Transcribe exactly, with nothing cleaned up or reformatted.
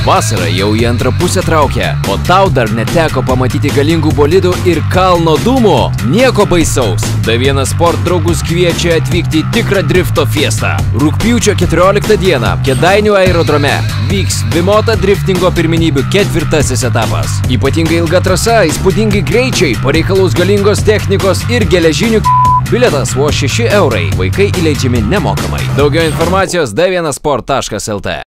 Vasara jau į antrą pusę traukia, o tau dar neteko pamatyti galingų bolidų ir kalno dūmų. Nieko baisaus. D vienas Sport draugus kviečia atvykti į tikrą drifto fiestą. Rugpjūčio keturioliktą dieną Kėdainių aerodrome vyks Vimota driftingo pirmenybių ketvirtasis etapas. Ypatingai ilga trasa, įspūdingi greičiai, pareikalaus galingos technikos ir geležinių bilietas vos šeši eurai. Vaikai įleidžiami nemokamai. Daugiau informacijos d vienas sport taškas lt.